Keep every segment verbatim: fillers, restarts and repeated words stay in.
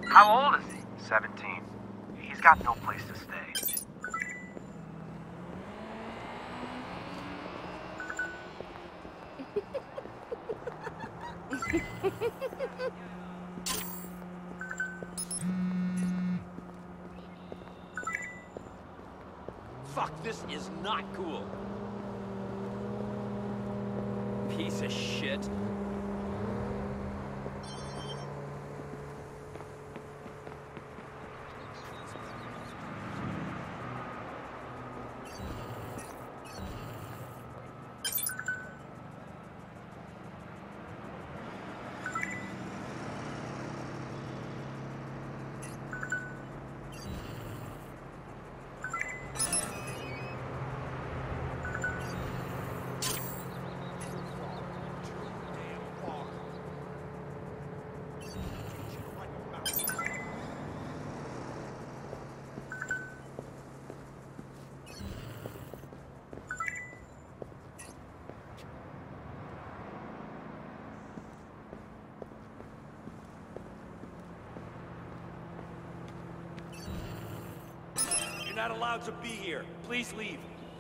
How old is he? seventeen. He's got no place to stay. Fuck, this is not cool. Piece of shit. Not allowed to be here. Please leave.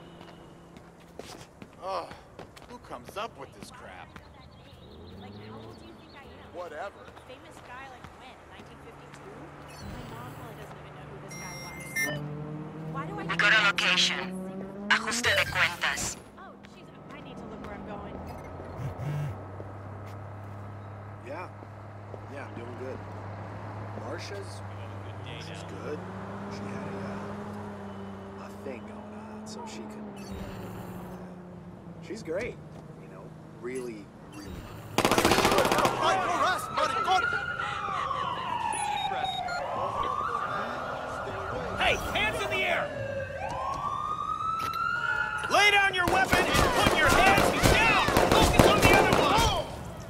Oh, who comes up with this crap? Like, how old do you think I am? Whatever. Famous guy like when? nineteen fifty-two? My mom probably doesn't even know who this guy was. Why do I... We got a location. Ajuste de cuentas. Oh, jeez, I need to look where I'm going. Yeah. Yeah, I'm doing good. Marsha's... She's good. She had a... Uh, thing going on, so she could. She's great, you know, really, really. Hey, hands in the air! Lay down your weapon and put your hands down! Focus on the other one!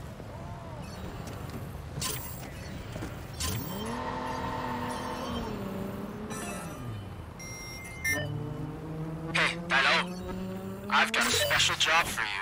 Hey, Bello. I've got a special job for you.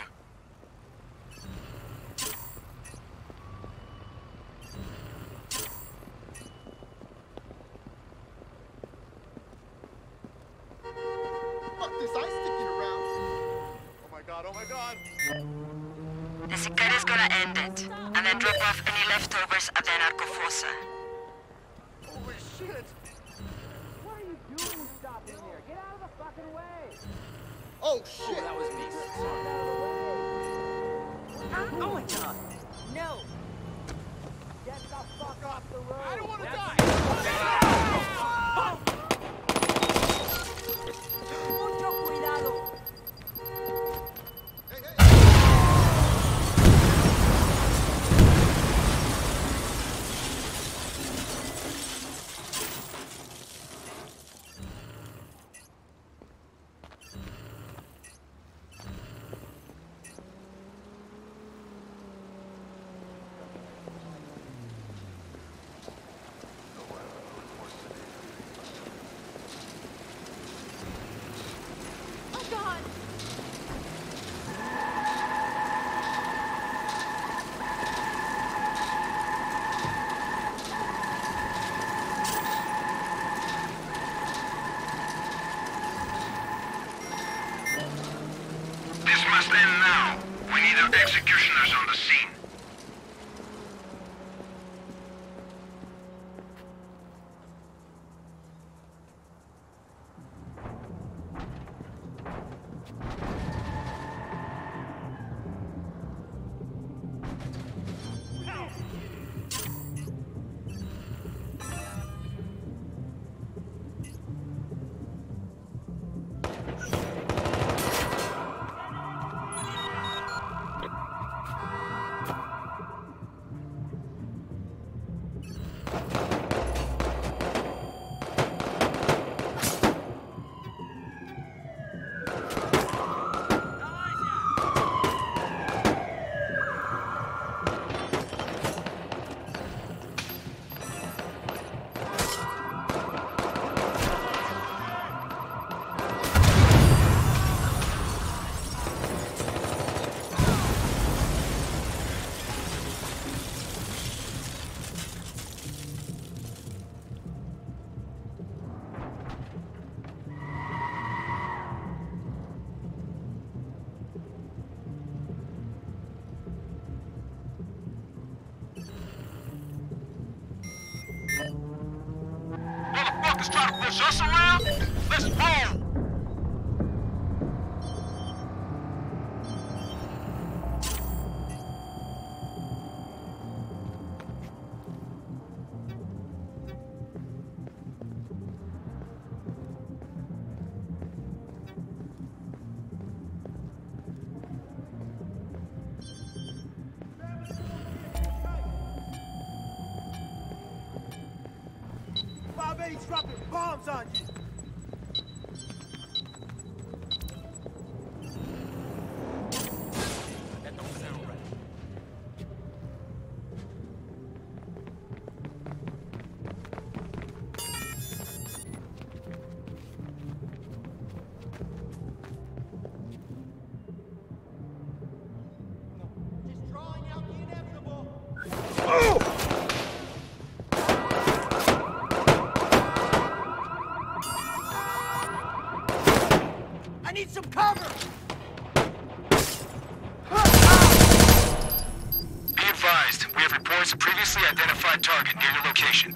Fuck this ice sticking around. Oh my god, oh my god. The Sicaria's gonna end it, and then drop off any leftovers at the Narcofosa. Holy shit. What are you doing stopping there? Get out of the fucking way! Oh shit. Oh, that was me. Sorry. Oh my god! No! Get the fuck off the road! I don't want to die. Mucho cuidado! Hey, hey. Oh, God! This must end now. We need our executioners on the scene. Motherfuckers trying to push us around? Let's roll! five eight's dropping bombs on you. That don't sound right. Just drawing out the inevitable. I need some cover! Be advised, we have reports of previously identified target near your location.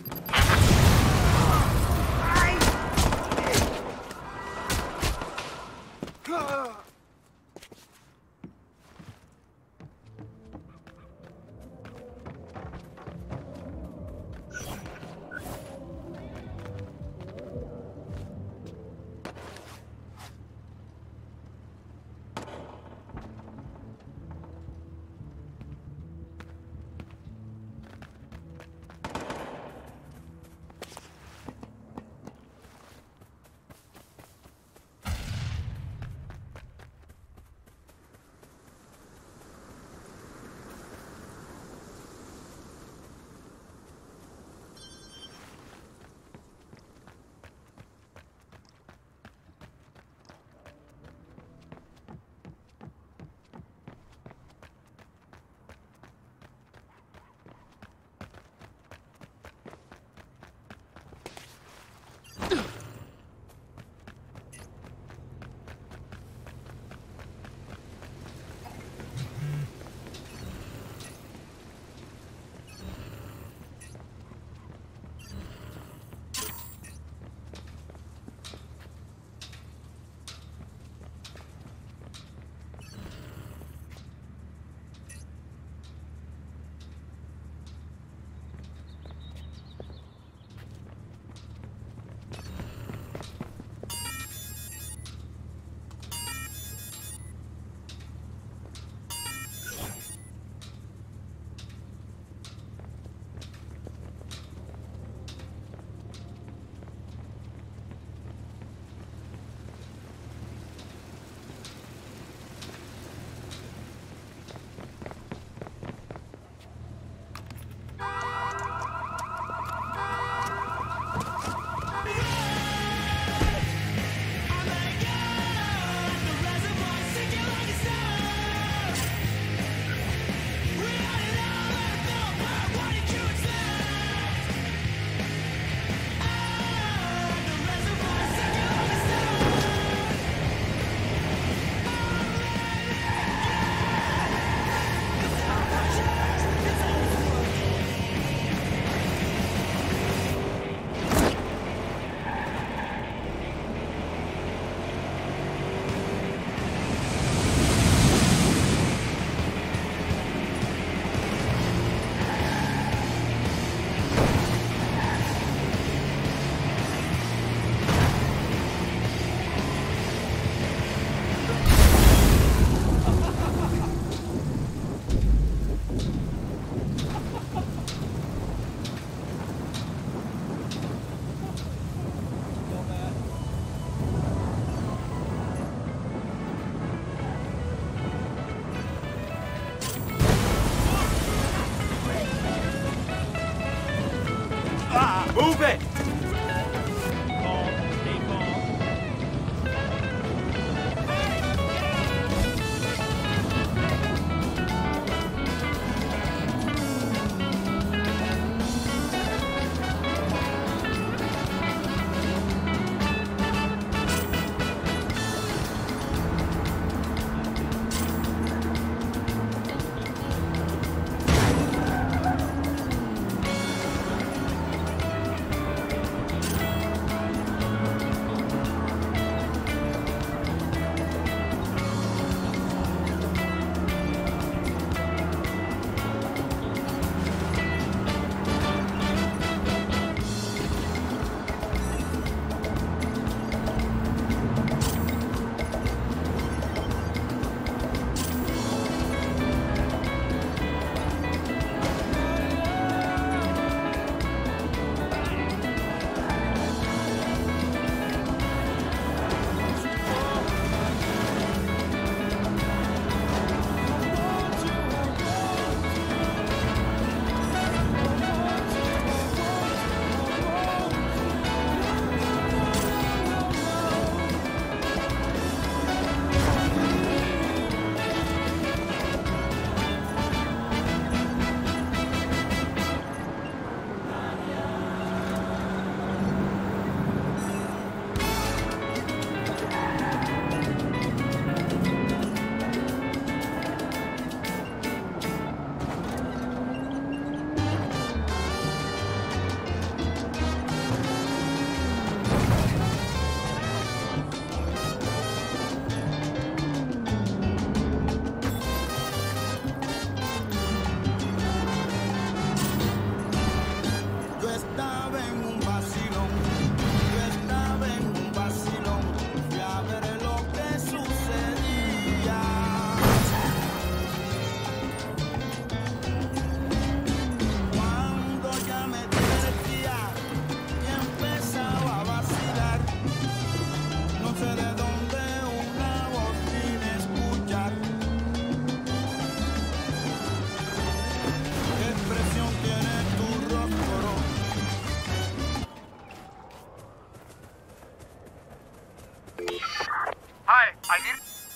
Hi, I need...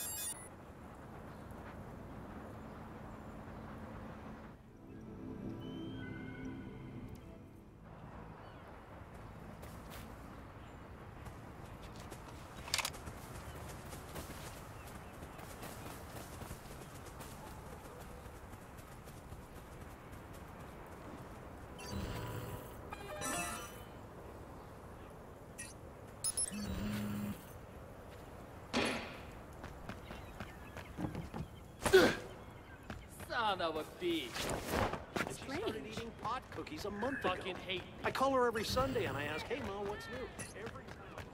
Son of a bitch. And she started eating pot cookies a month ago. Fucking hate. I call her every Sunday and I ask, hey, Ma, what's new? Every time.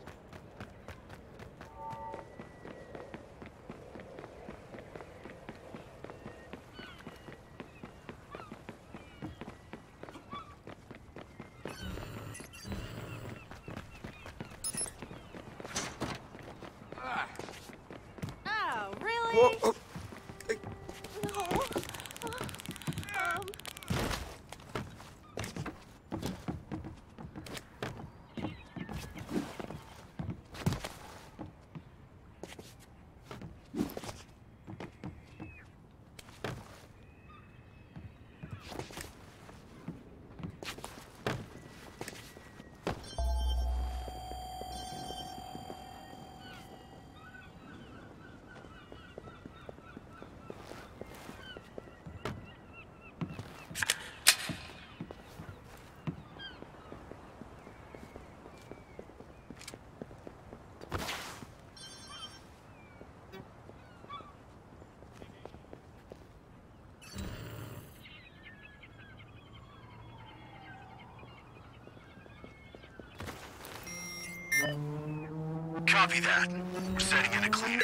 Oh, really? Whoa, oh, No. Um. Copy that. We're setting in a cleaner.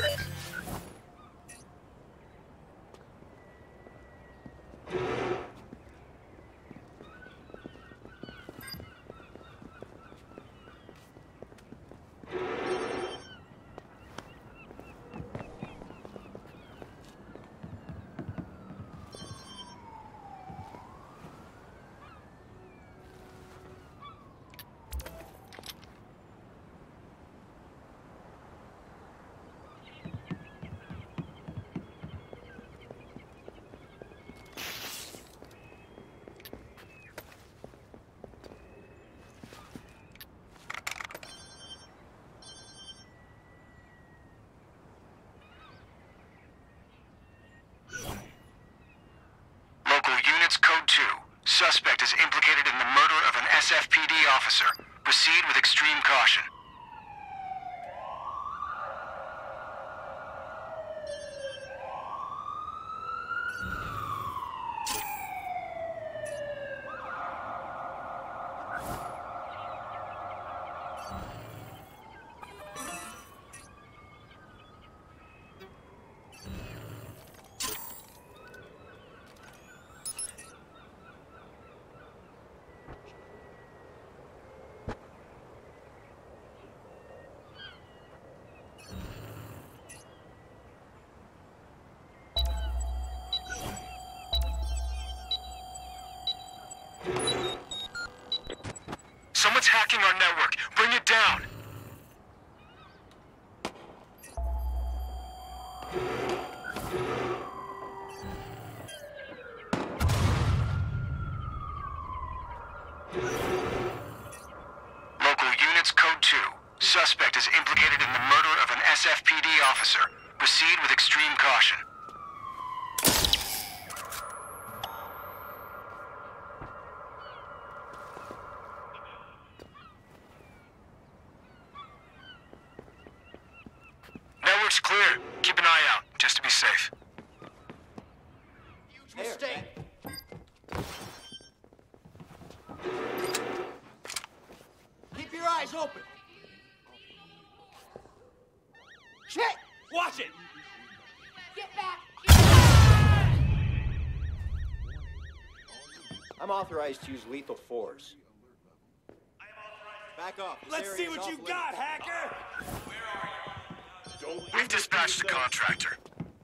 Code two. Suspect is implicated in the murder of an S F P D officer. Proceed with extreme caution. Someone's hacking our network. Bring it down. Local units, Code two. Suspect is implicated in the murder of an S F P D officer. Proceed with extreme caution. Network's clear. Keep an eye out, just to be safe. Huge mistake. Keep your eyes open. Shit! Watch it! Get back! I'm authorized to use lethal force. Back off. This Let's area see is what off you limits. got, hacker! We've dispatched the contractor.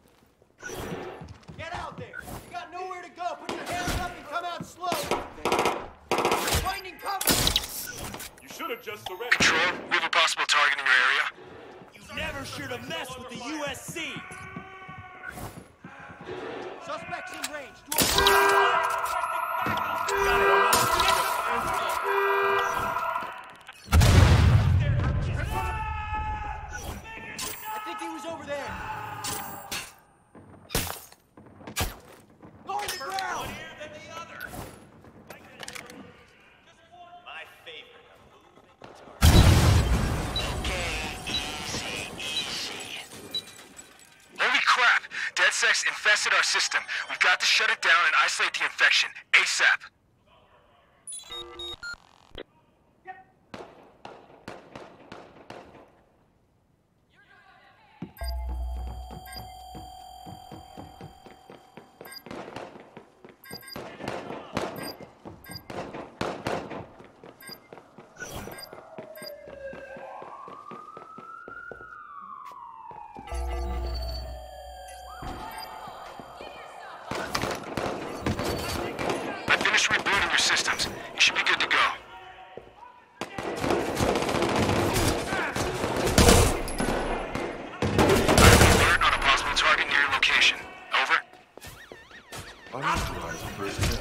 Get out there. You got nowhere to go. Put your hands up and come out slow. Finding cover. You should have just surrendered. Control, we have a possible target in your area. You sure to mess with the U S C. Suspects in range. I think he was over there. Go on the ground! One ear than the other. My favorite. Okay, easy, easy. Holy crap! DedSec's infested our system. We've got to shut it down and isolate the infection. ASAP. I finished rebooting your systems. You should be good to go. I have an alert on a possible target near your location. Over. Unauthorized personnel.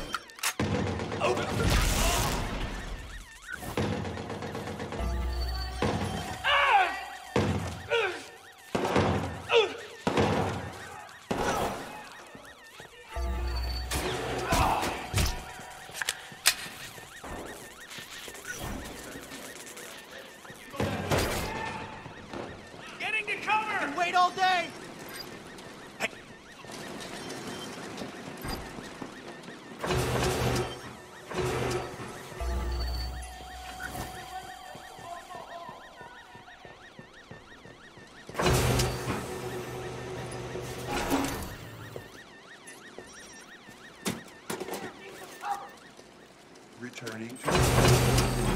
Getting to cover! And wait all day! Returning to...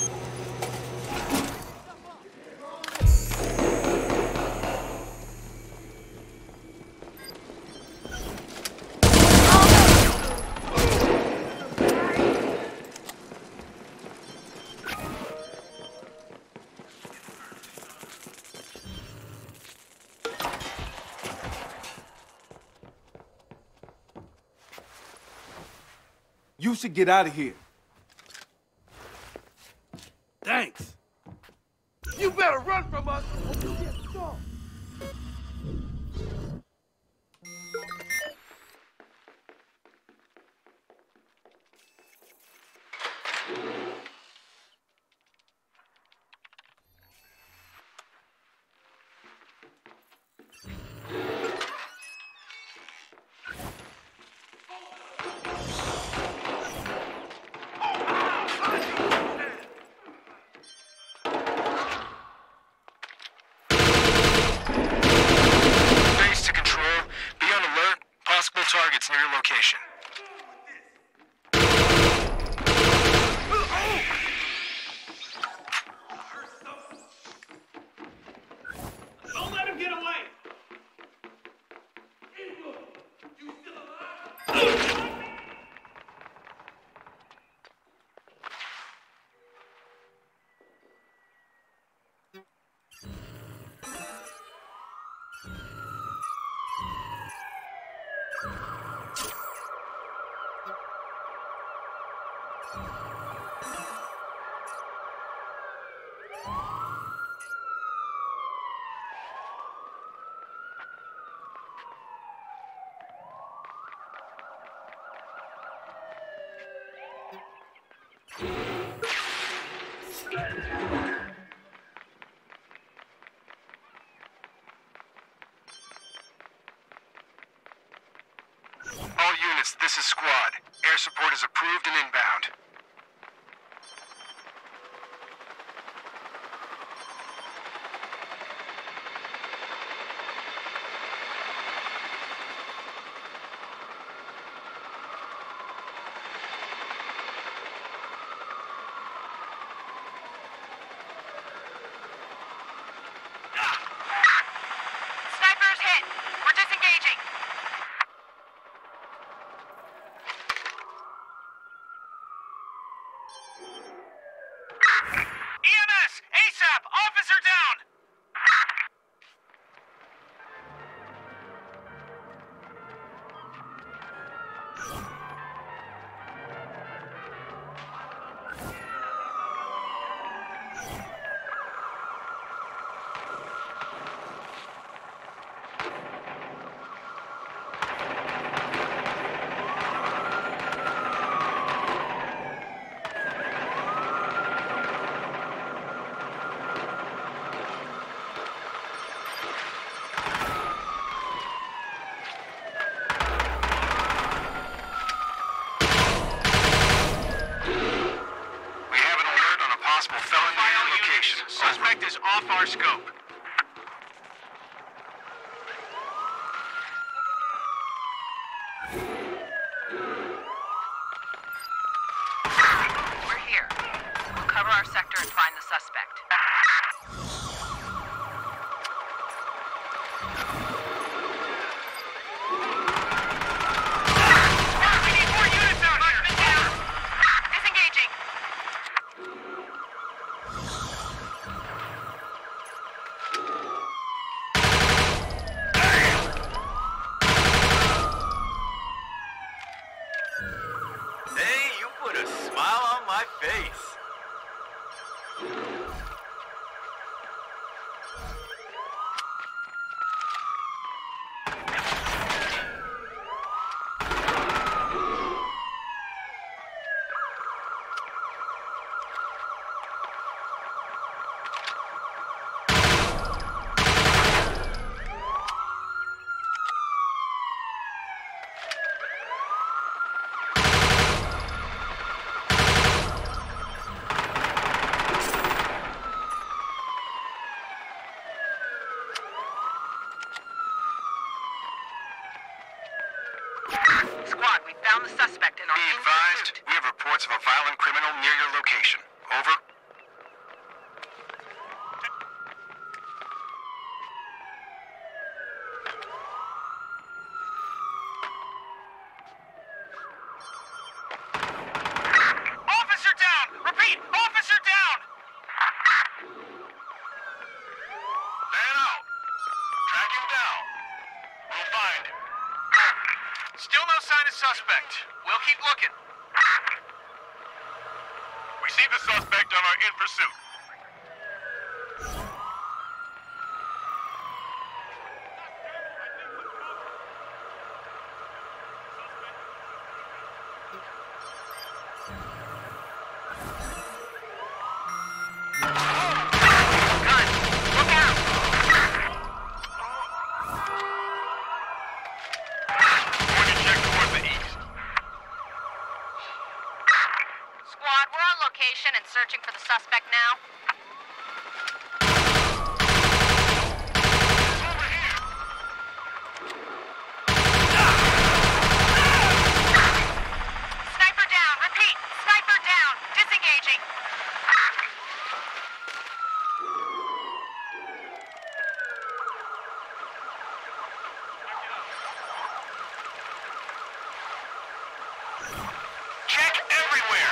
You should get out of here. Thanks. You better run from us or you get stopped. Base to control. Be on alert. Possible targets near your location. Don't let him get away! You still alive? All units, this is squad. Air support is approved and inbound. Sniper's hit. We're disengaging. found the suspect and are Be in advised, pursuit. we have reports of a violent criminal near your location. Over. Officer down! Repeat, officer down! Man out. Track him down. We'll find him. Still no sign of suspect. We'll keep looking. We see the suspect and are in pursuit. And searching for the suspect now. Sniper down. Repeat. Sniper down. Disengaging. Check everywhere.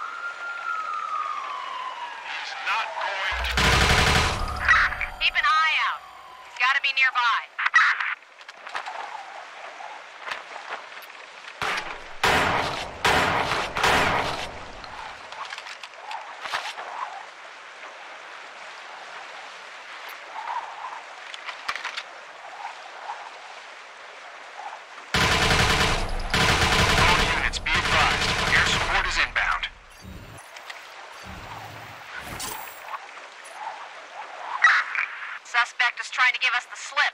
Not going to... Keep an eye out. He's got to be nearby. All units, be advised. Air support is inbound. Suspect is trying to give us the slip.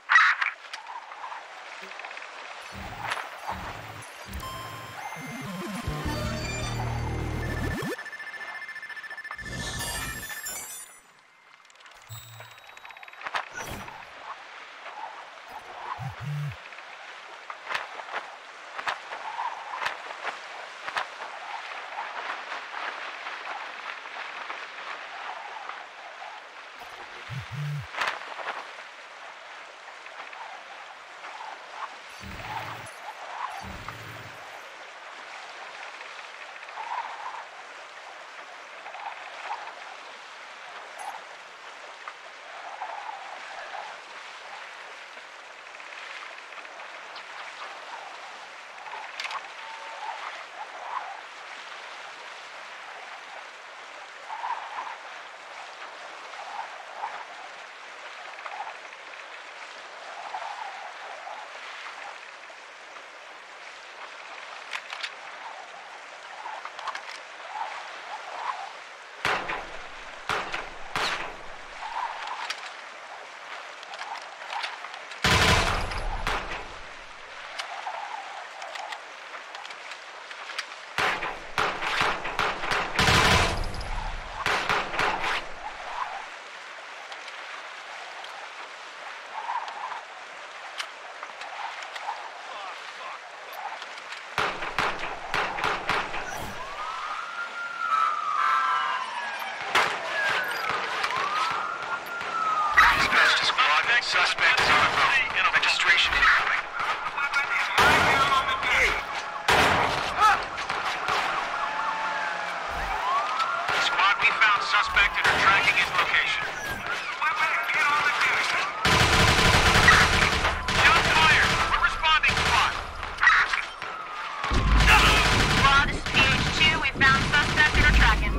Suspect is on the road. Registration incoming. Squad, we found suspect and are tracking his location. Shots fired. We're responding, squad. Squad, this is P H two. We found suspect and are tracking.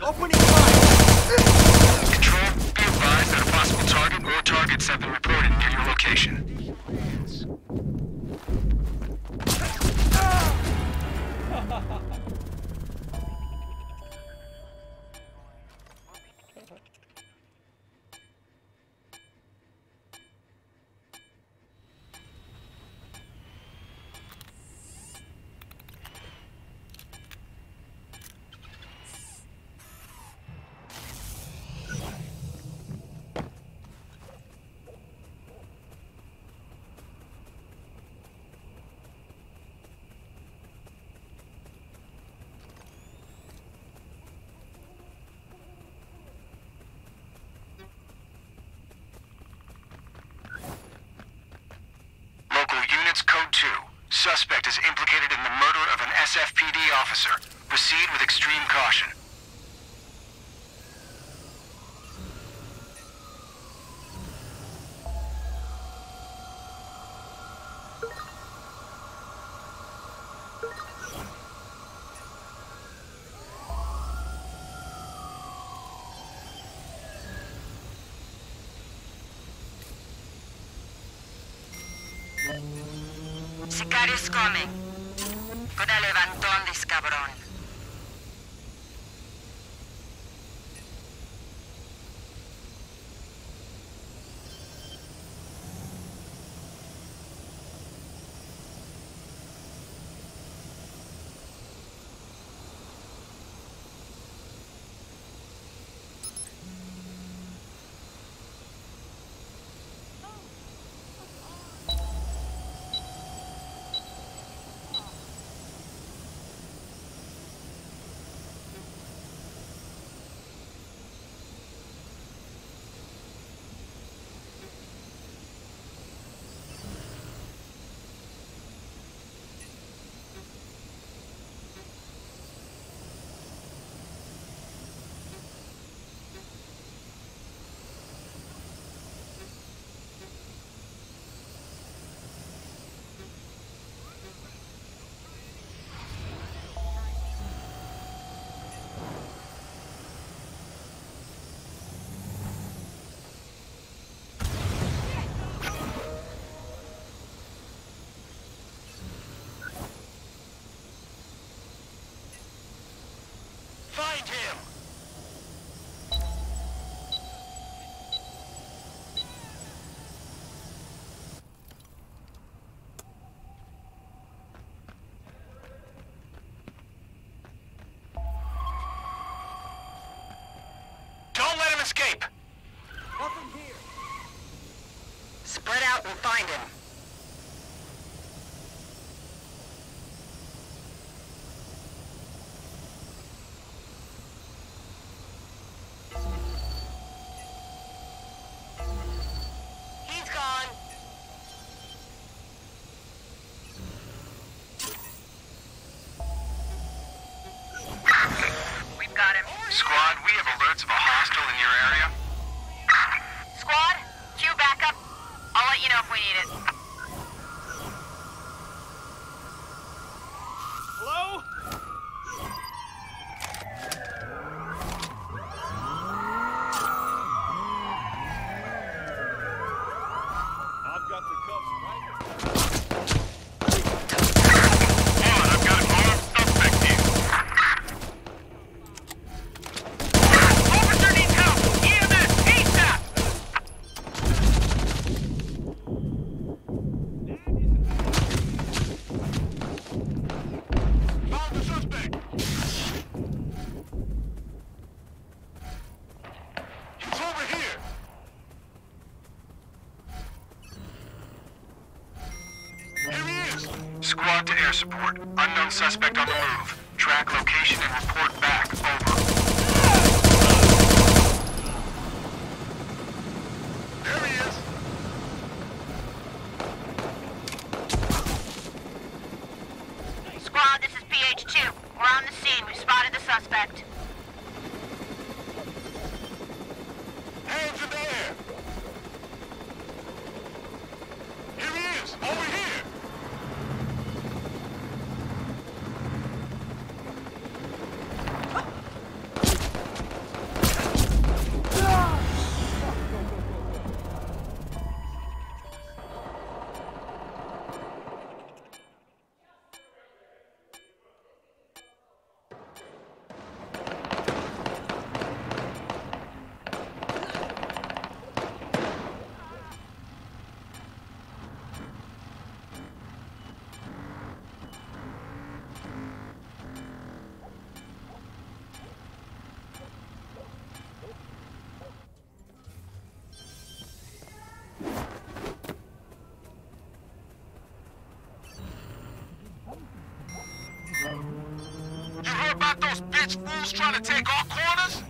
Opening fire! Control, be advised that a possible target or targets have been reported near your location. Code two. Suspect is implicated in the murder of an S F P D officer. Proceed with extreme caution. Sicarios coming. Con el levantón de cabrón. Find him! Don't let him escape! Nothing here. Spread out and find him. Squad, we have alerts of a hostile in your area. Squad, queue backup. I'll let you know if we need it. Hello? I've got the cuffs right here. On, I've got an armed suspect here. Officer needs help! E M S, ASAP! Found the suspect! He's over here! Here he is! Squad to air support. Unknown suspect on the move. Track location and report back. Over. There he is! Squad, this is P H two. We're on the scene. We've spotted the suspect. Hands in the air! Here he is! Over here! those bitch fools trying to take our corners?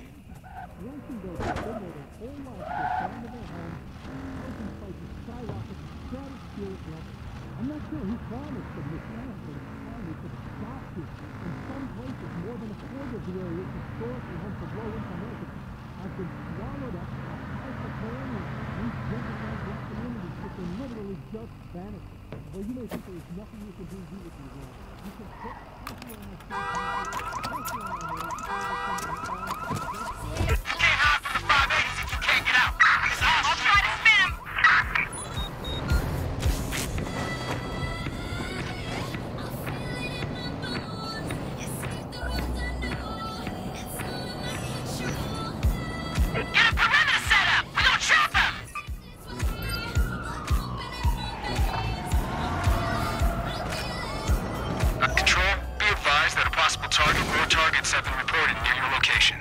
I'm not sure who promised them this last one. Finally, could stop this. In some places, more than a quarter of the area is historically home to low-income residents. I've been swallowed up by hyper-colonial. These recognized these communities, but they're literally just vanishing. Well, you may think there's nothing you can do to do with these laws. You can put pressure on the pressure on the You can't hide from the five eighties if you can't get out. I'll try to spin him. Targets have been reported near your location.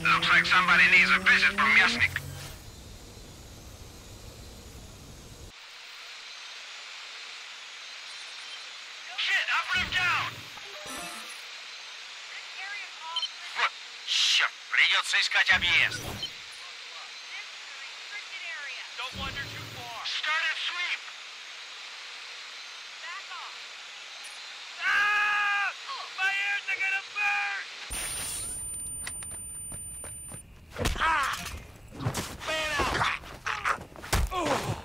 Looks like somebody needs a visit from Yasnik. Shit, operative down! Вот, черт, придется искать объезд. Don't wander too far. Start at sweep. Back off. Ah! My ears are gonna burn! Ah! Man out! Oh!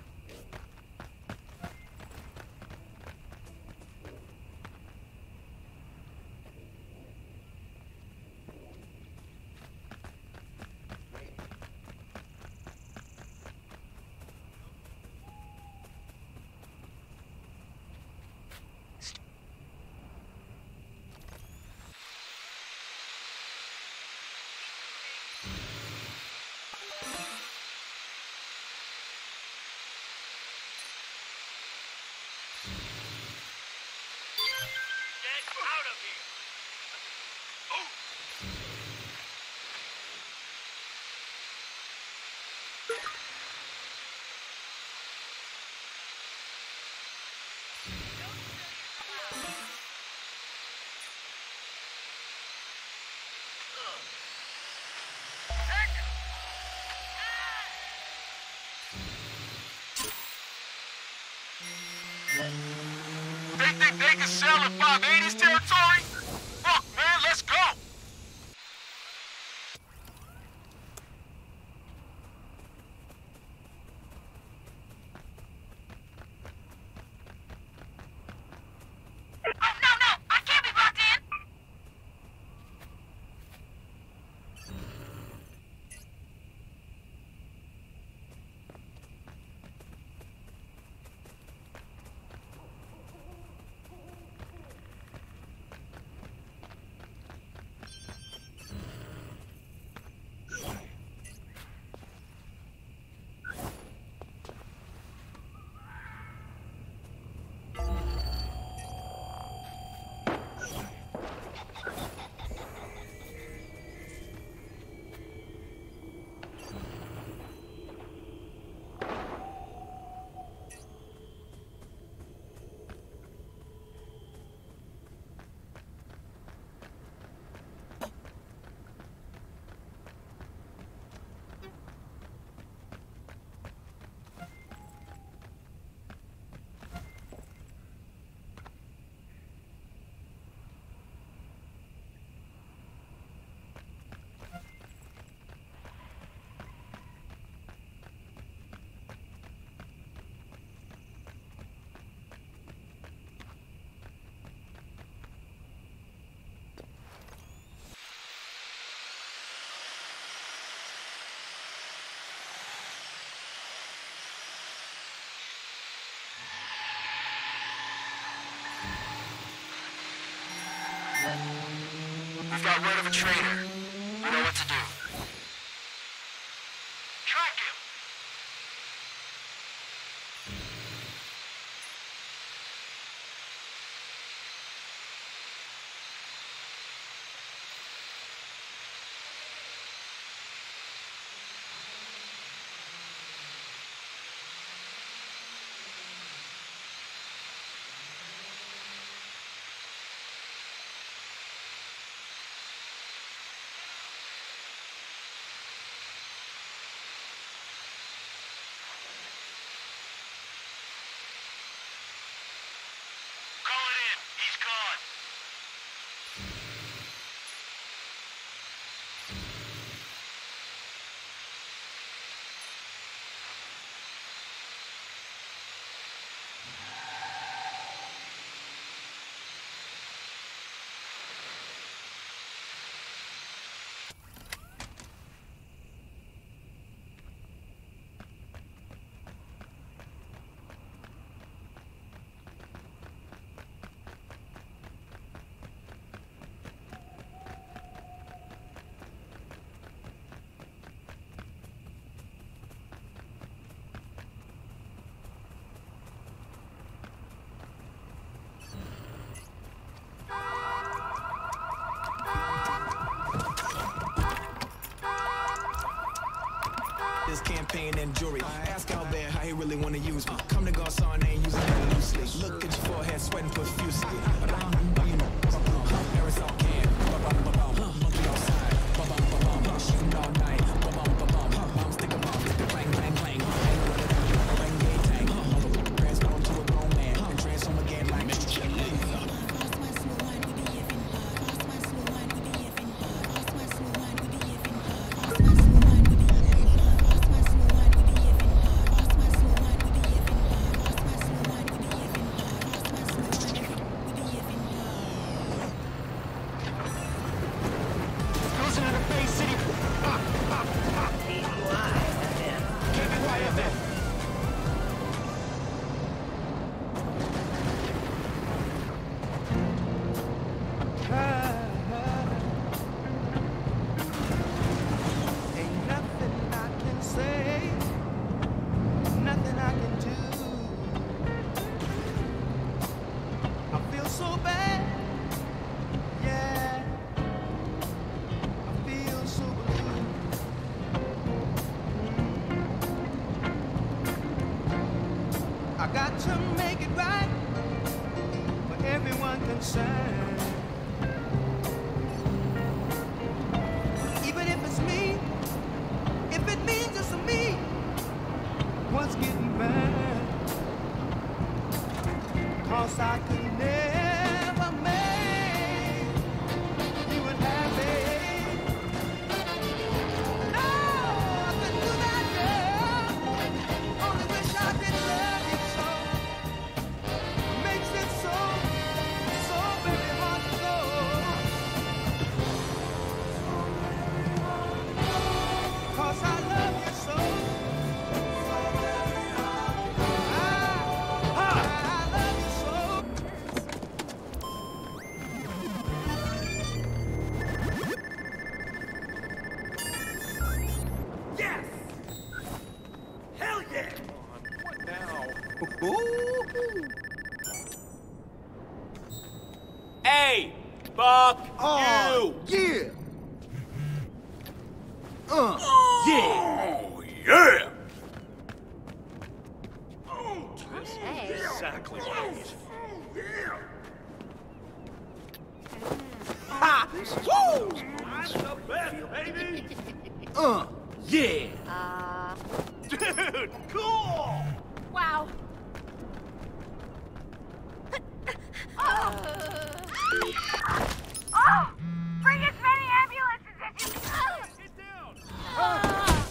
Out of here! Oh! They think they can sell in five eighties territory? Fuck, man, let's go! Oh, no, no! I can't be blocked in! We've got word of a traitor. We know what to do. Track him! this campaign and jury. Ask Albert how he really wanna use me. Come to Garcon, ain't using it loosely. Look at your forehead, sweating profusely. Aerosol can. Monkey outside. Shooting all night. Bombs stick 'em off. Clang, clang, clang. Bang, gang, tang. Transform to a grown man and transform again like Major Lazer. Hey! Fuck Oh, you! yeah! Uh, yeah! Oh, yeah! Hey. Exactly what I need. ha! Woo! That's the best, baby! Uh, yeah! Uh... Dude, cool! Wow. Oh! Oh! Bring as many ambulances as you can! Get down! Ah!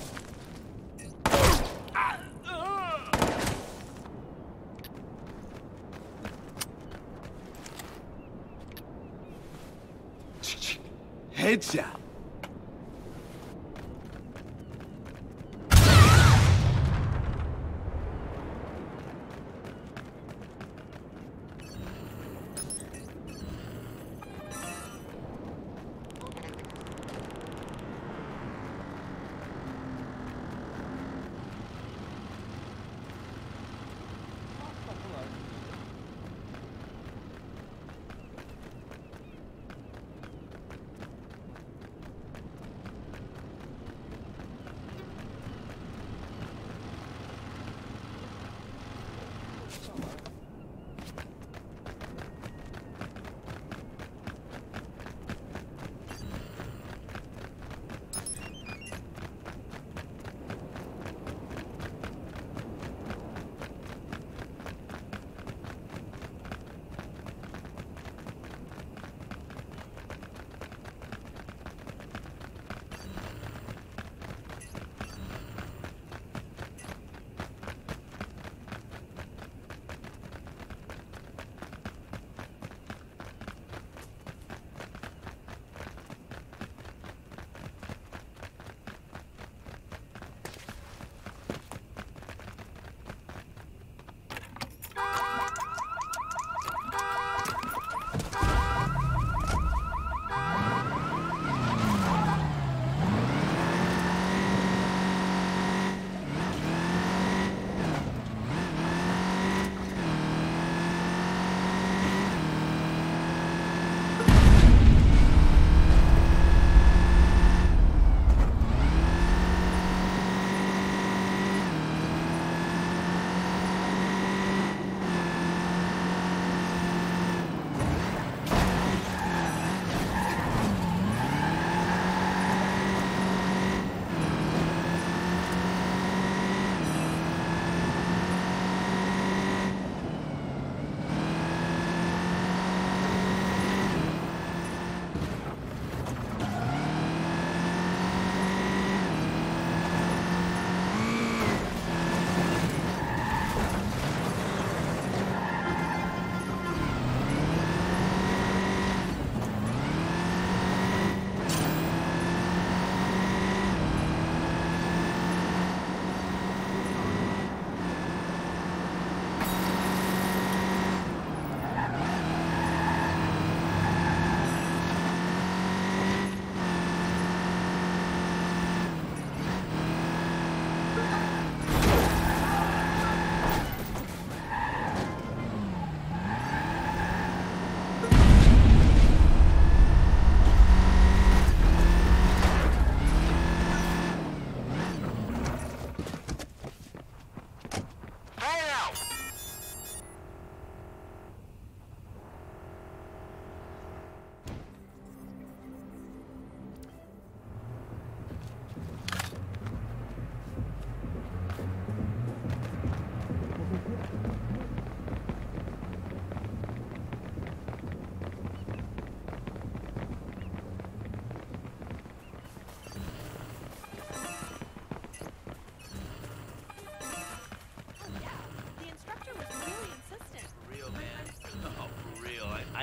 Headshot.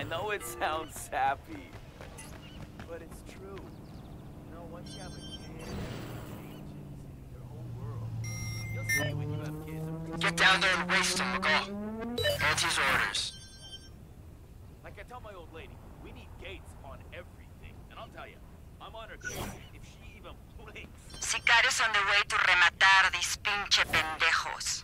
know it sounds sappy, but it's true. You know, once you have a kid, it changes your whole world. You'll see when you have kids. Get down there and waste them, McCall. Auntie's orders. Like I tell my old lady, we need gates on everything. And I'll tell you, I'm on her case if she even blinks. Sicarios on the way to rematar these pinche pendejos.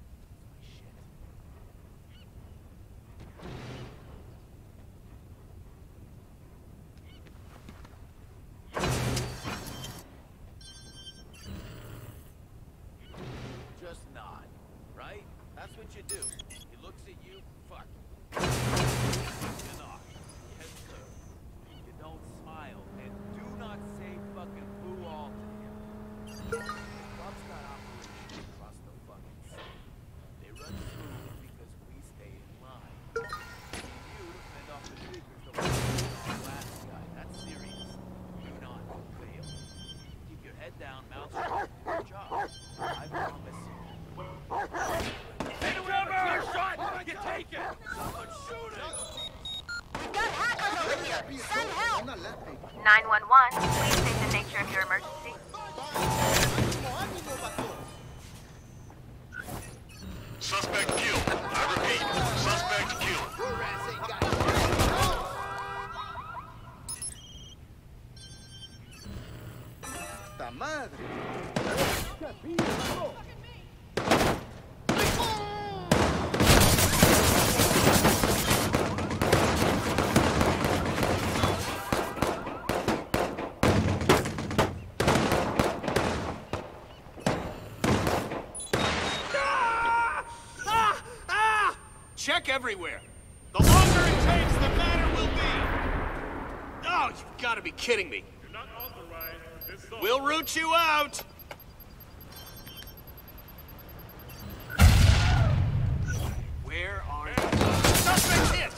Just nod, right? That's what you do. He looks at you, fuck. You nod. Yes, sir. You don't smile, and do not say fucking boo all to him. Club's got operations across the fucking city. They run smooth because we stay in line. You defend off the figures the way our last guy. That's serious. Do not fail. Keep your head down, mouth shut, do your job. I promise you. Anyone have a shot? You take it! Someone shoot it! We've got hackers over here! Send help! nine one one, please state the nature of your emergency. Suspect killed. I repeat, suspect killed. ¡Ta madre! Check everywhere. The longer it takes, the better we'll be. Oh, you've got to be kidding me. You're not authorized for this zone. We'll root you out. Where are you? Suspect hit!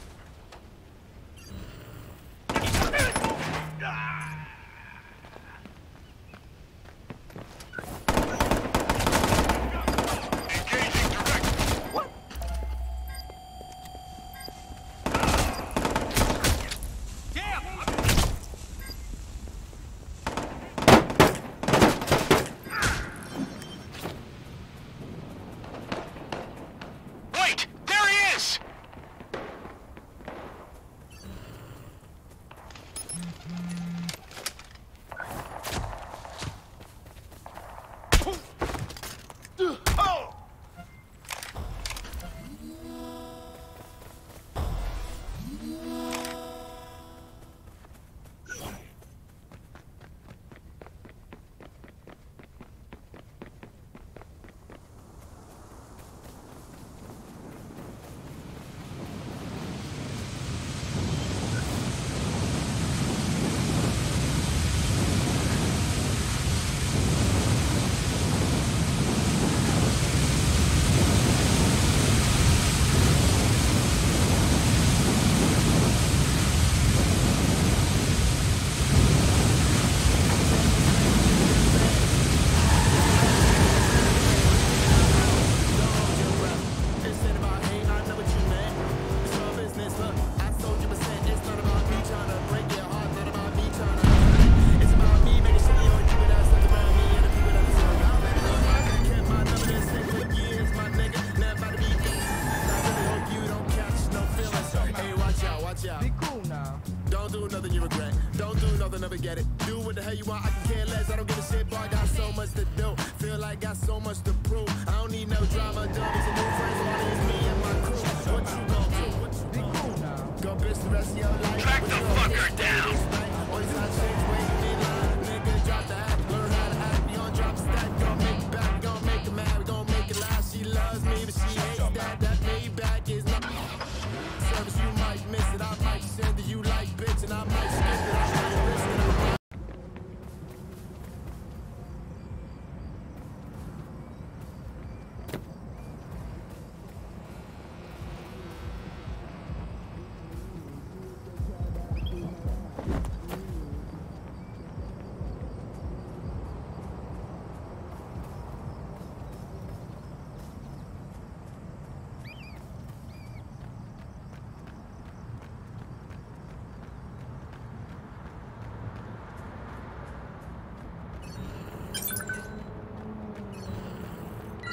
Get it. Do what the hell you want, I can care less. I don't give a shit, boy. I got so much to do. Feel like got so much to prove. I don't need no drama, dumb. It's a new friends, all it is me and my crew. What you gon' do? What you be cool now? Go bitch the rest of your life. Track the fucker down. Always hot chicks waiting in line. Nigga, drop the act, learn how to act. We gon' drop a stack, gon' make it back. We gon' make it mad, we gon' make it loud. She loves me, but she hates that. That Maybach is not service. You might miss it. I might send it. You like bitch, and I might skip it. I might risk it. I might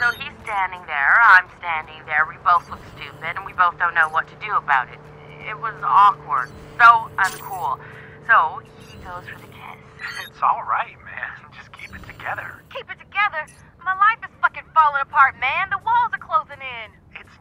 So he's standing there, I'm standing there, we both look stupid, and we both don't know what to do about it. It was awkward, so uncool. So he goes for the kiss. It's alright, man. Just keep it together. Keep it together? My life is fucking falling apart, man. The walls are closing in. It's...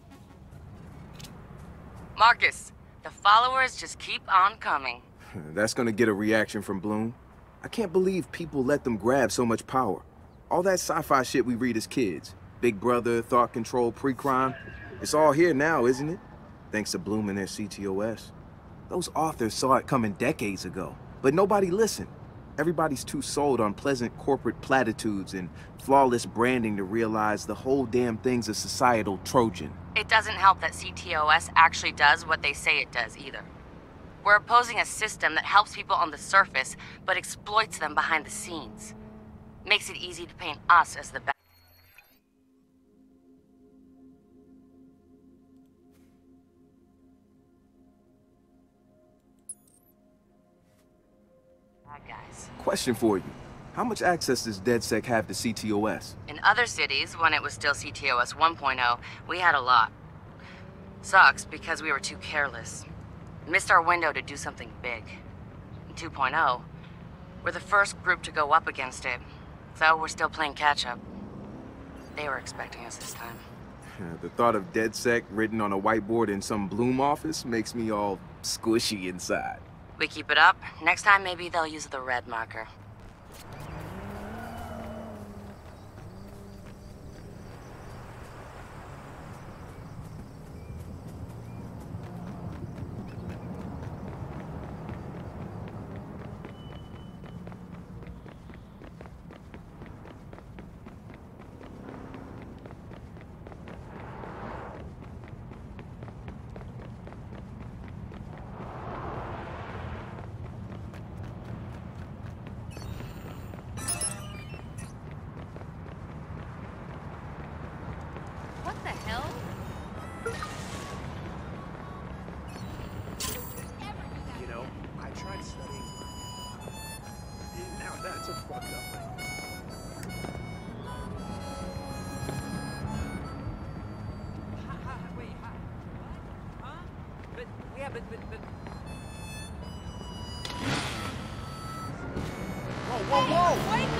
Marcus, the followers just keep on coming. That's gonna get a reaction from Bloom. I can't believe people let them grab so much power. All that sci-fi shit we read as kids. Big Brother, thought control, pre-crime. It's all here now, isn't it? Thanks to Bloom and their C T O S. Those authors saw it coming decades ago, but nobody listened. Everybody's too sold on pleasant corporate platitudes and flawless branding to realize the whole damn thing's a societal Trojan. It doesn't help that C T O S actually does what they say it does, either. We're opposing a system that helps people on the surface, but exploits them behind the scenes. Makes it easy to paint us as the bad. Guys. Question for you. How much access does DedSec have to C T O S? In other cities, when it was still C T O S one point oh, we had a lot. Sucks because we were too careless. Missed our window to do something big. In two point oh, we're the first group to go up against it, so we're still playing catch-up. They were expecting us this time. The thought of DedSec written on a whiteboard in some Bloom office makes me all squishy inside. We keep it up, next time maybe they'll use the red marker. What the hell? You know, I tried studying. Now that's a fucked up thing. Wait, huh? Huh? But, yeah, but, but, but... Whoa, whoa, whoa! Wait